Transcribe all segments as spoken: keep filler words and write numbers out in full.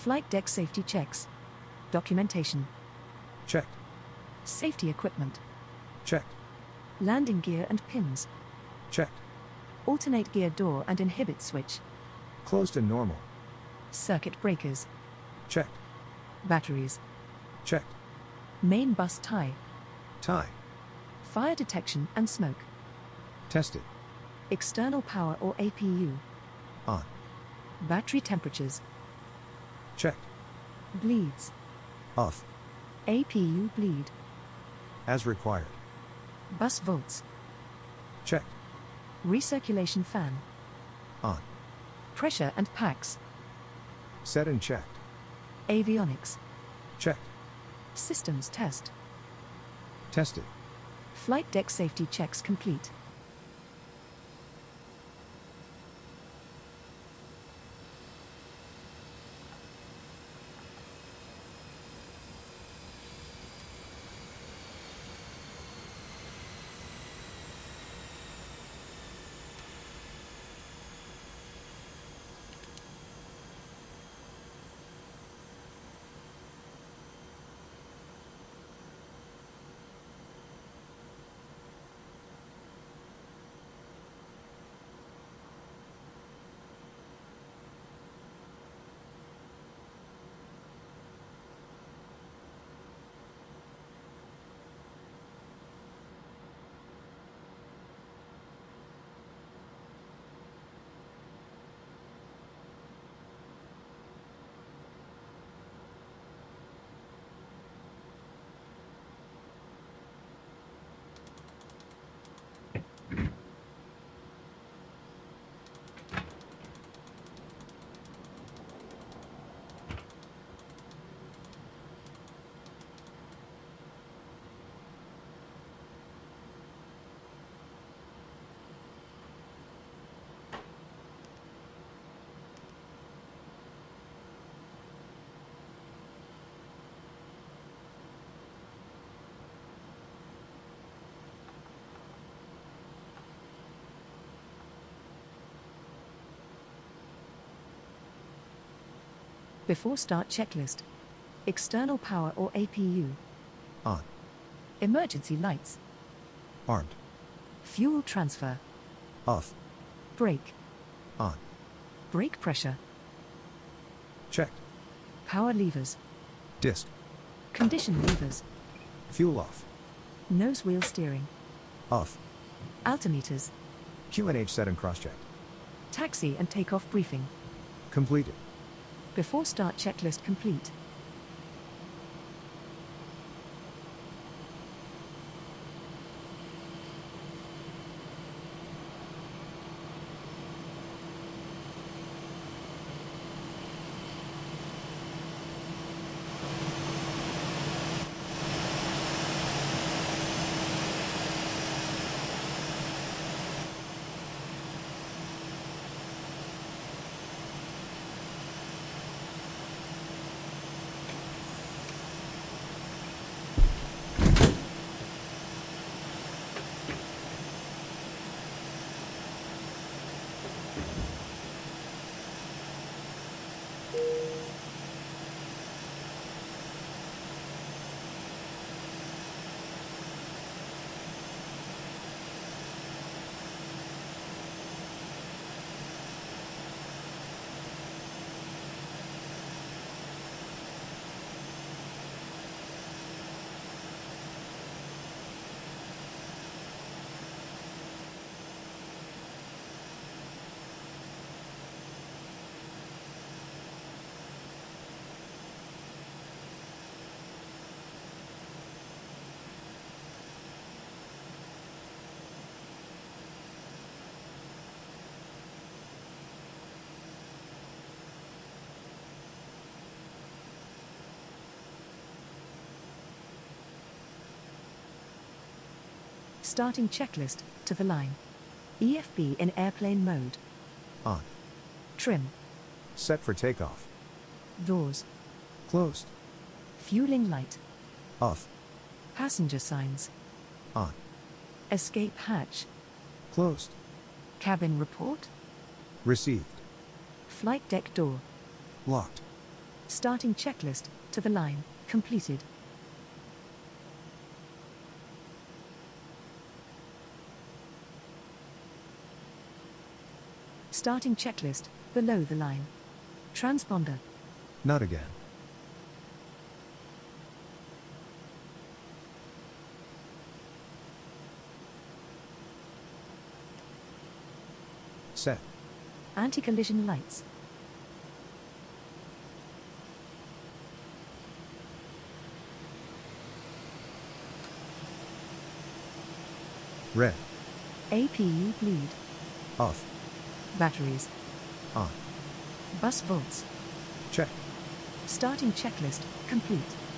Flight deck safety checks. Documentation. Checked. Safety equipment. Checked. Landing gear and pins. Checked. Alternate gear door and inhibit switch. Closed and normal. Circuit breakers. Checked. Batteries. Checked. Main bus tie. Tie. Fire detection and smoke. Tested. External power or A P U. On. Battery temperatures. Checked. Bleeds. Off. A P U bleed. As required. Bus volts. Checked. Recirculation fan. On. Pressure and packs. Set and checked. Avionics. Checked. Systems test. Tested. Flight deck safety checks complete. Before start checklist. External power or A P U. On. Emergency lights. Armed. Fuel transfer. Off. Brake. On. Brake pressure. Checked. Power levers. Disc. Condition levers. Fuel off. Nose wheel steering. Off. Altimeters. Q N H set and cross-checked. Taxi and takeoff briefing. Completed. Before start checklist complete. Starting checklist to the line. E F B in airplane mode. On. Trim. Set for takeoff. Doors. Closed. Fueling light. Off. Passenger signs. On. Escape hatch. Closed. Cabin report. Received. Flight deck door. Locked. Starting checklist, to the line, completed. Starting checklist, below the line. Transponder. Not again. Set. Anti-collision lights. Red. A P U bleed. Off. Batteries. On. Bus volts. Check. Starting checklist, complete.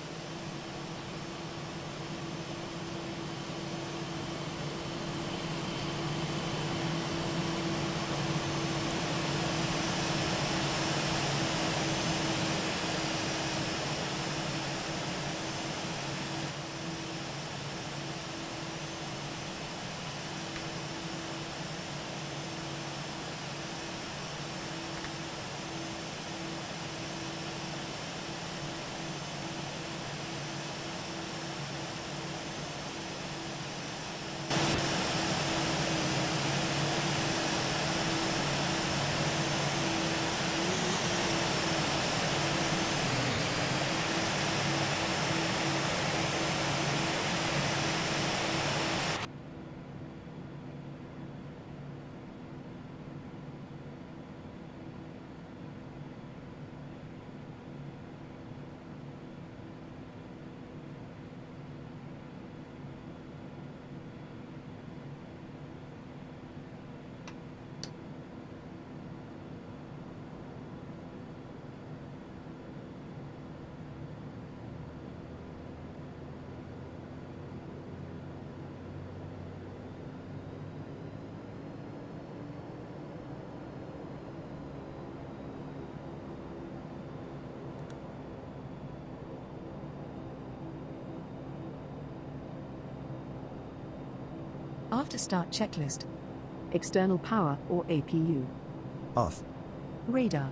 After start checklist. External power or A P U. Off. Radar.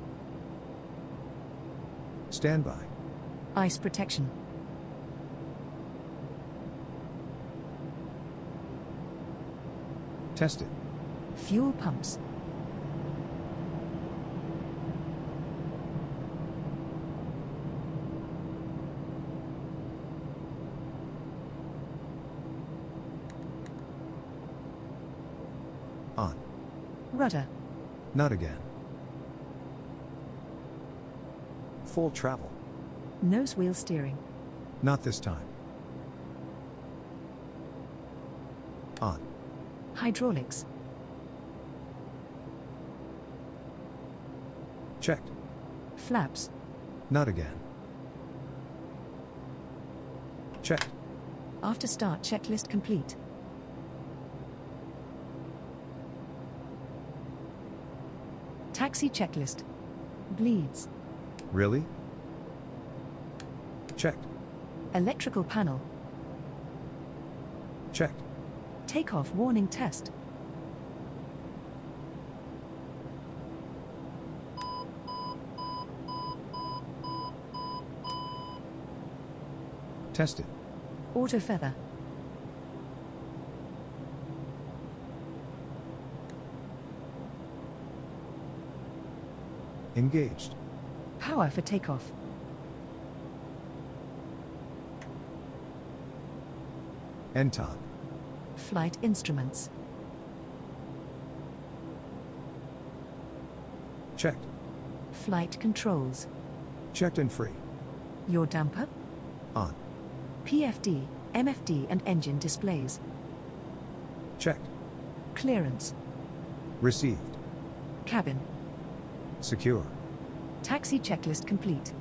Standby. Ice protection. Tested. Fuel pumps. On. Rudder. Not again. Full travel. Nose wheel steering. Not this time. On. Hydraulics. Checked. Flaps. Not again. Checked. After start checklist complete. Taxi checklist. Bleeds. Really? Checked. Electrical panel. Checked. Takeoff warning test. Tested. Auto feather. Engaged. Power for takeoff. N T O P. Flight instruments. Checked. Flight controls. Checked and free. Yaw damper. On. P F D, M F D and engine displays. Checked. Clearance. Received. Cabin. Secure. Taxi checklist complete.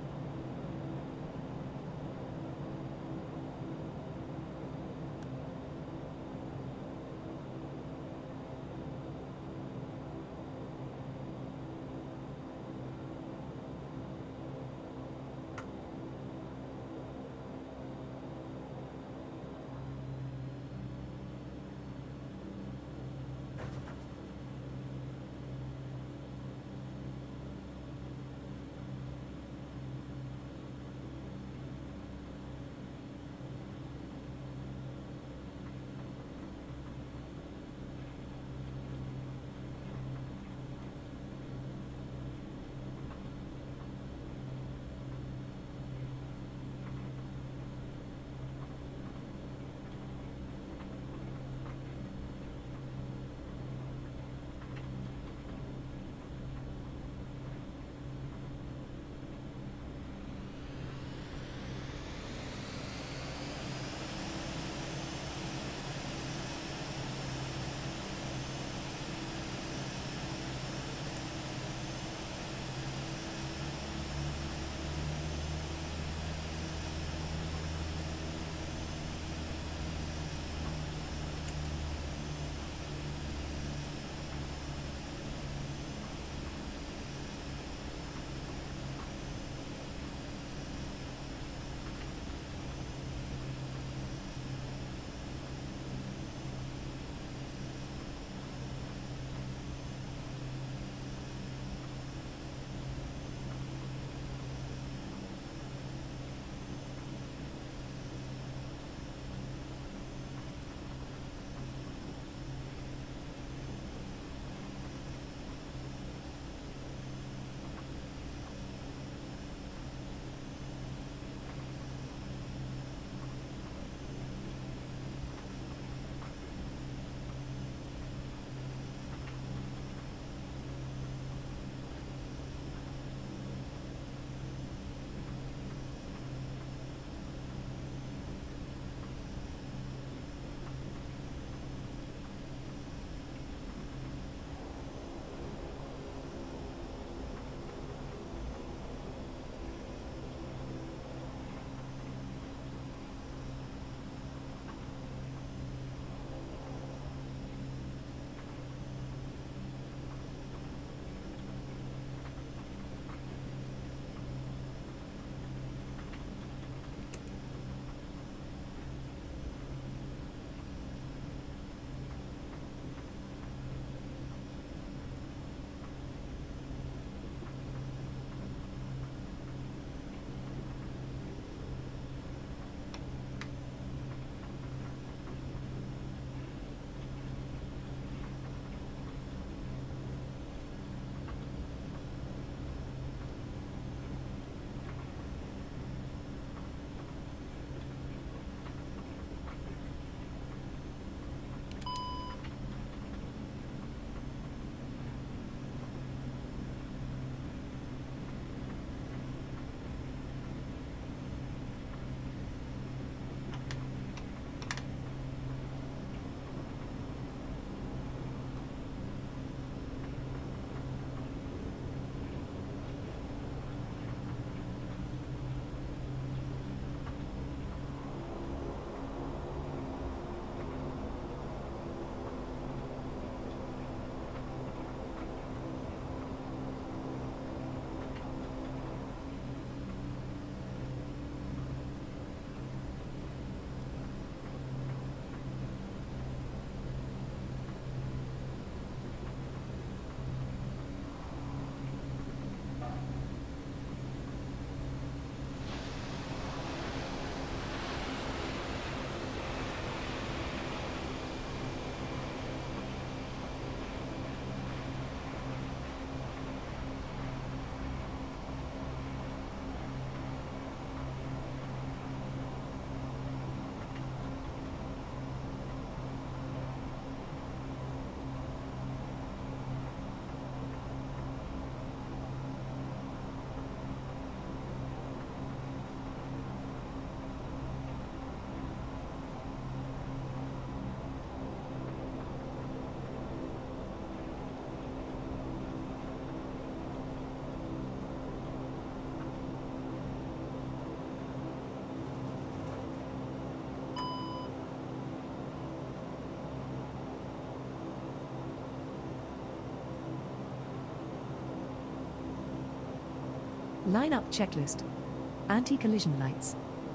Lineup checklist. Anti-collision lights.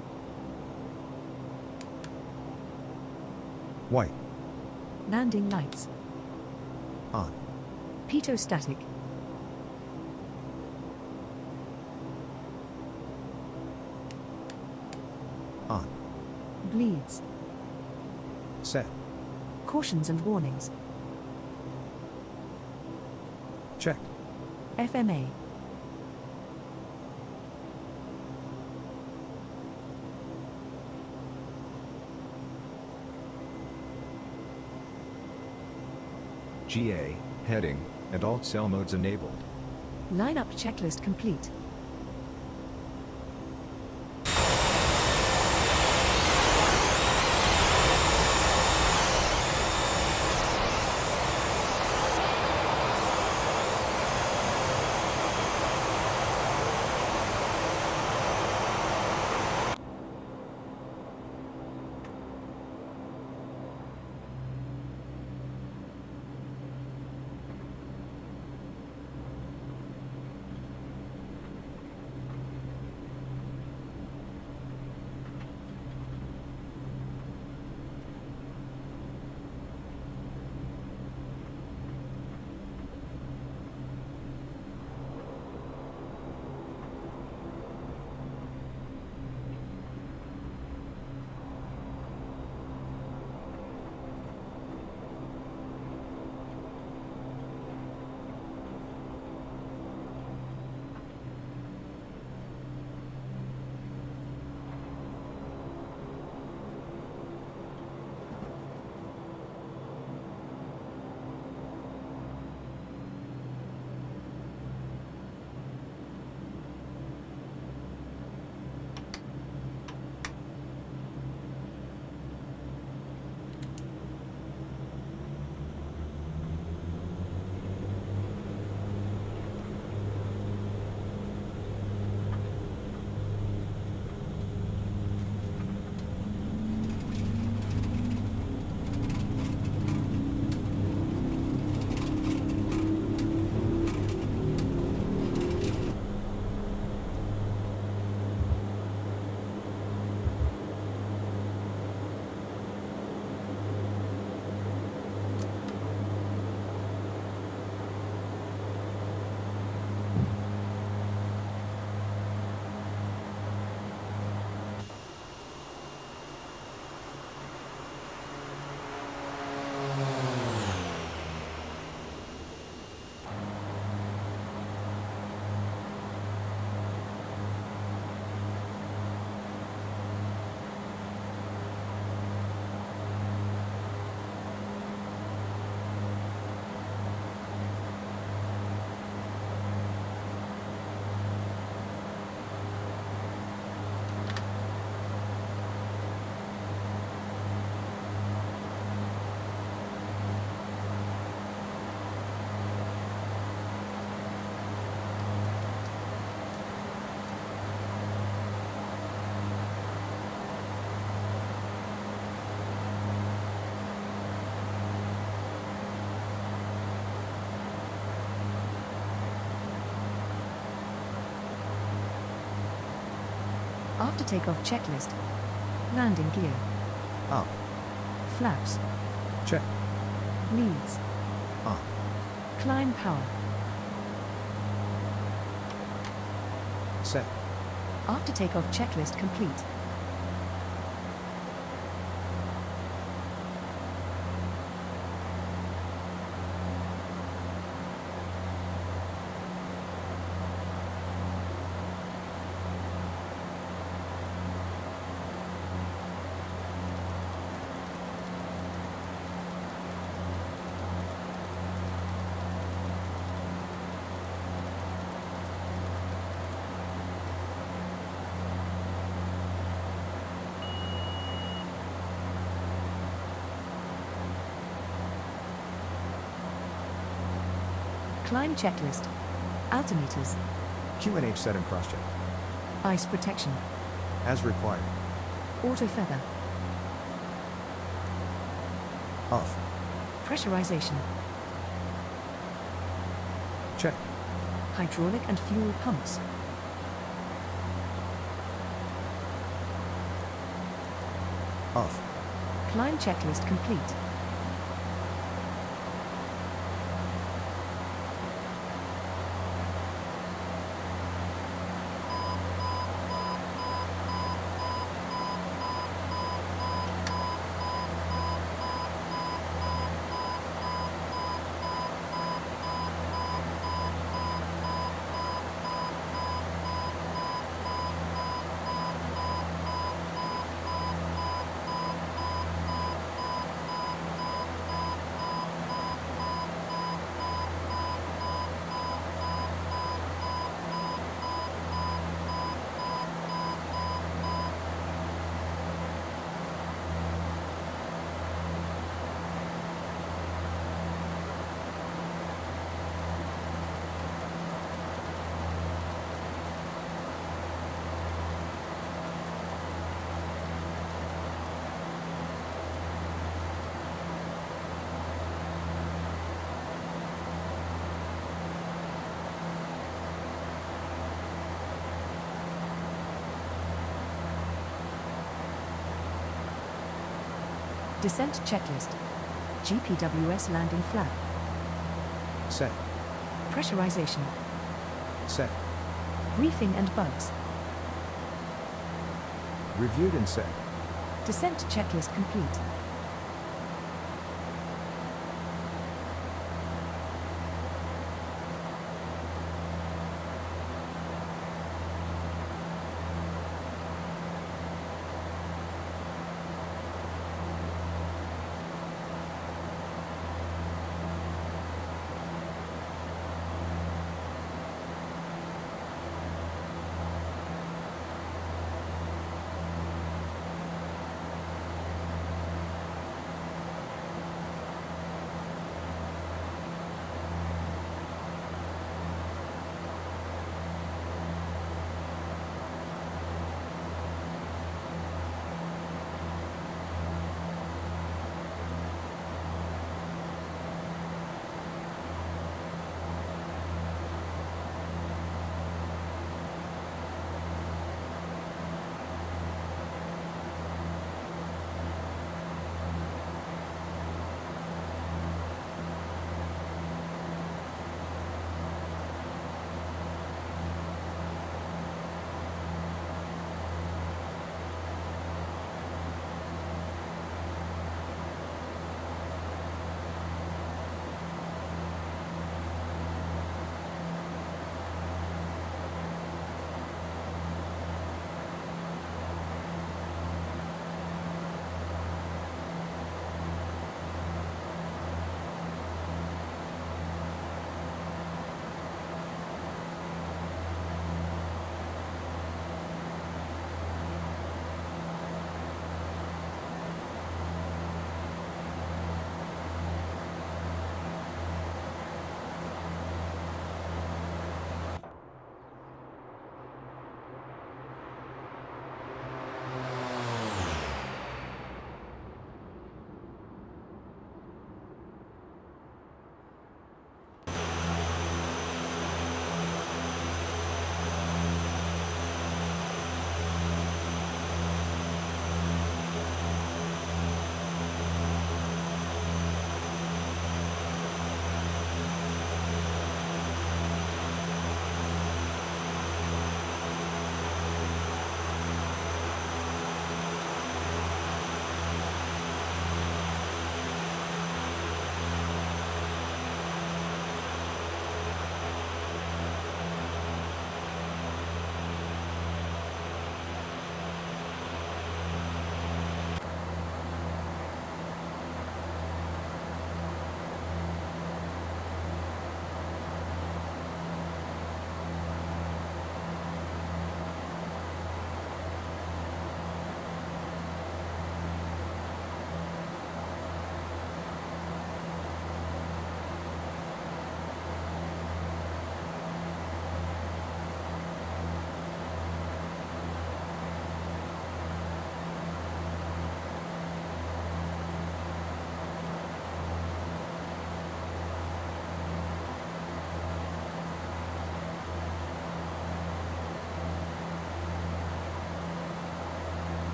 White. Landing lights. On. Pitot-static. On. Bleeds. Set. Cautions and warnings. Checked. F M A. G A, heading, and alt cell modes enabled. Lineup checklist complete. After takeoff checklist. Landing gear. Up. Flaps. Check. Bleeds. On. Climb power. Set. After takeoff checklist complete. Climb checklist. Altimeters. Q and H set and cross-check. Ice protection. As required. Auto feather. Off. Pressurization. Check. Hydraulic and fuel pumps. Off. Climb checklist complete. Descent checklist. G P W S landing flap. Set. Pressurization. Set. Briefing and bugs. Reviewed and set. Descent checklist complete.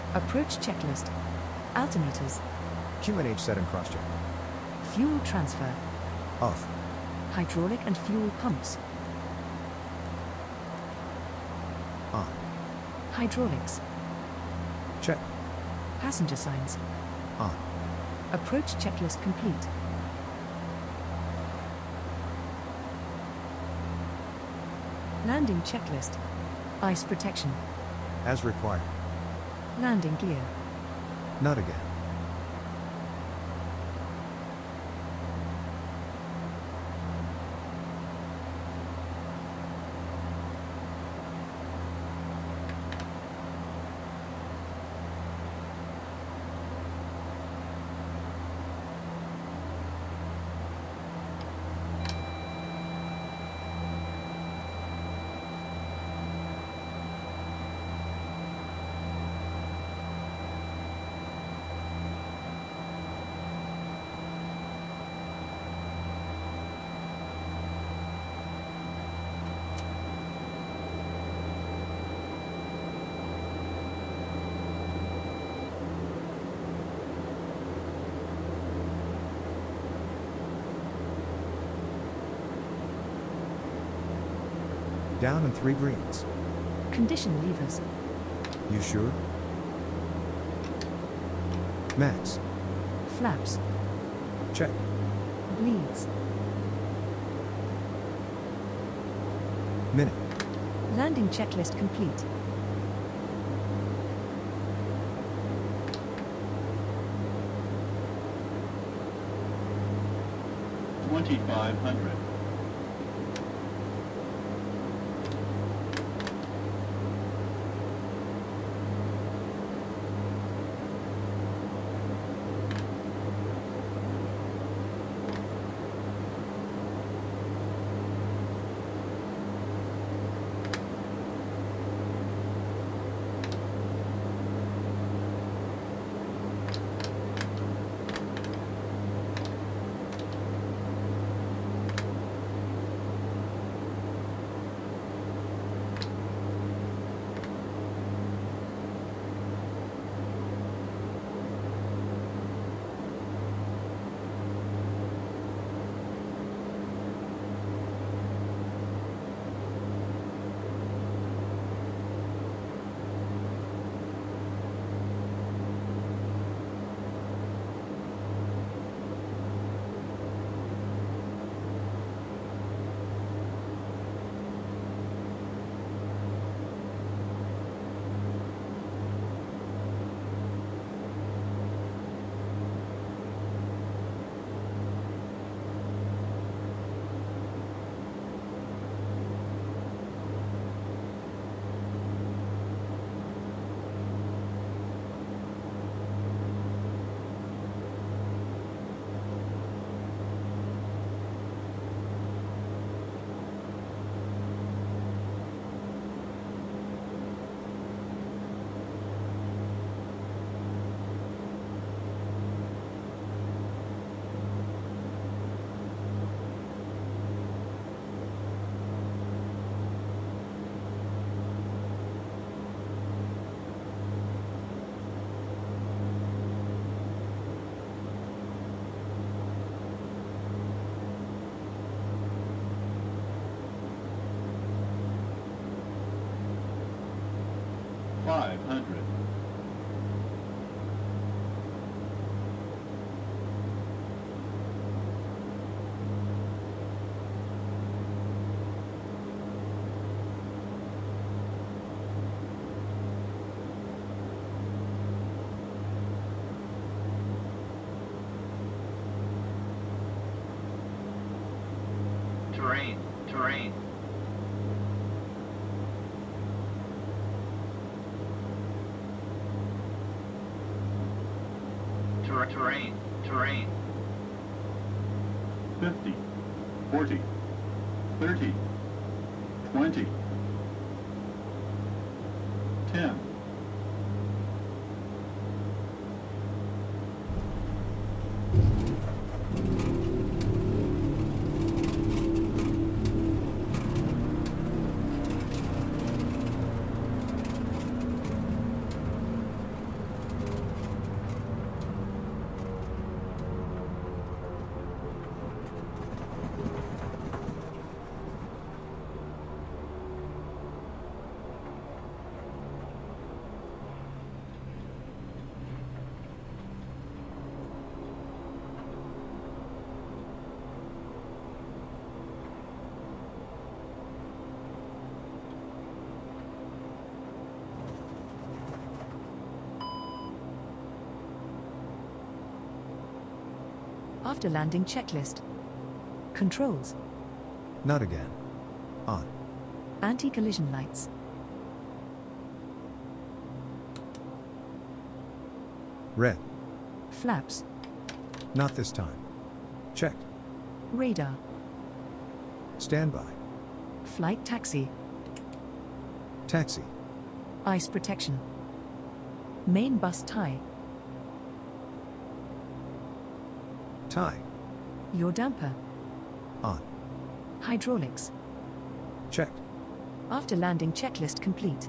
Approach checklist. Altimeters. Q N H set and cross-check. Fuel transfer. Off. Hydraulic and fuel pumps. On. Hydraulics. Check. Passenger signs. On. Approach checklist complete. Landing checklist. Ice protection. As required. Landing gear. Not again. Down and three greens. Condition levers. You sure? Max. Flaps. Check. Bleeds. Minute. Landing checklist complete. twenty-five hundred. five hundred. Terrain, terrain. Ter terrain, terrain. fifty, forty, thirty, twenty, ten. After landing checklist. Controls. Not again. On. Anti-collision lights. Red. Flaps. Not this time. Checked. Radar. Standby. Flight taxi. Taxi. Ice protection. Main bus tie. Tie. Your damper. On. Hydraulics. Checked. After landing checklist complete.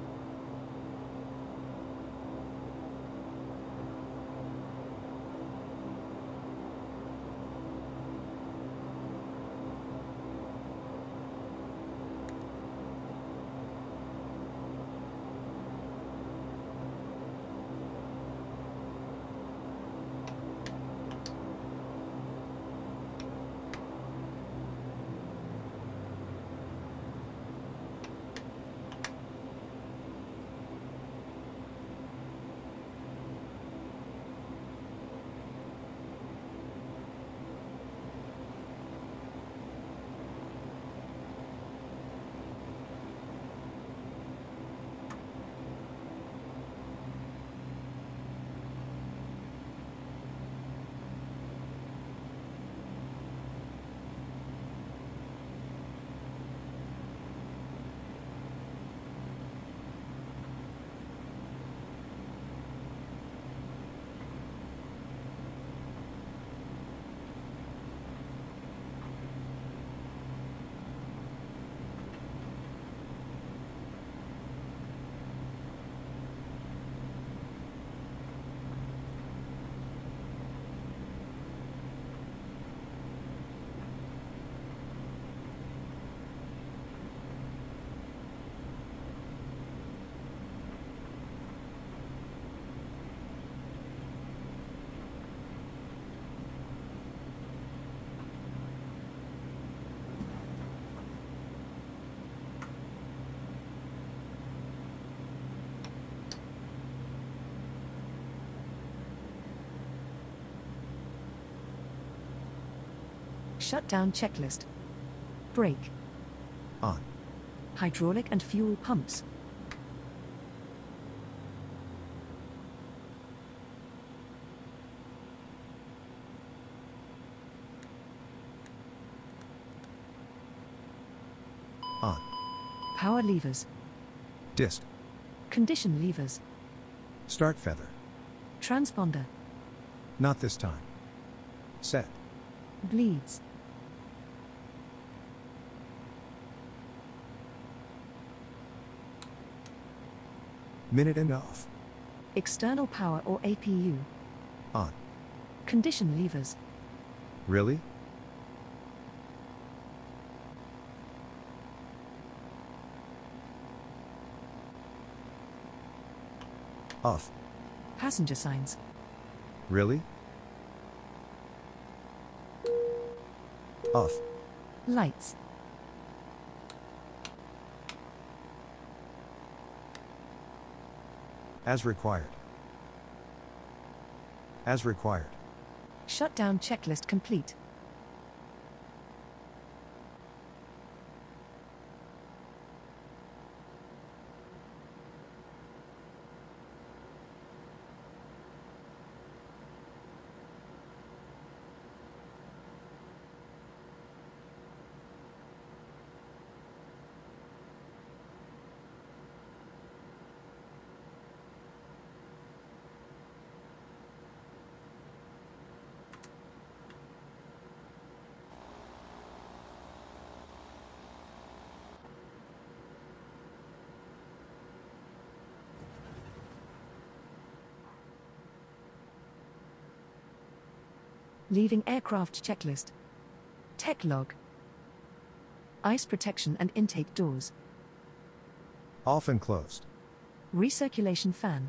Shutdown checklist. Brake. On. Hydraulic and fuel pumps. On. Power levers. Disc. Condition levers. Start feather. Transponder. Not this time. Set. Bleeds. Minute and off. External power or A P U. On. Condition levers. Really? Off. Passenger signs. Really? Off. Lights. As required. As required. Shutdown checklist complete. Leaving aircraft checklist. Tech log. Ice protection and intake doors. Off and closed. Recirculation fan.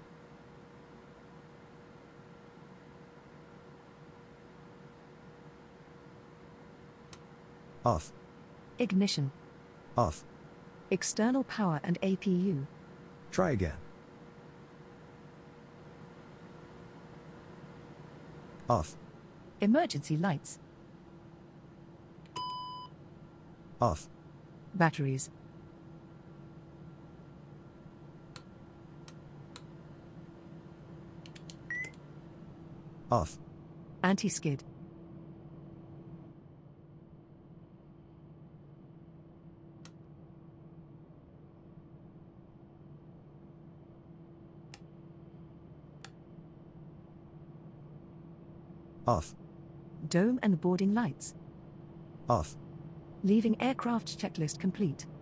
Off. Ignition. Off. External power and A P U. Try again. Off. Emergency lights. Off. Batteries. Off. Anti-skid. Off. Dome and boarding lights. Off. Leaving aircraft checklist complete.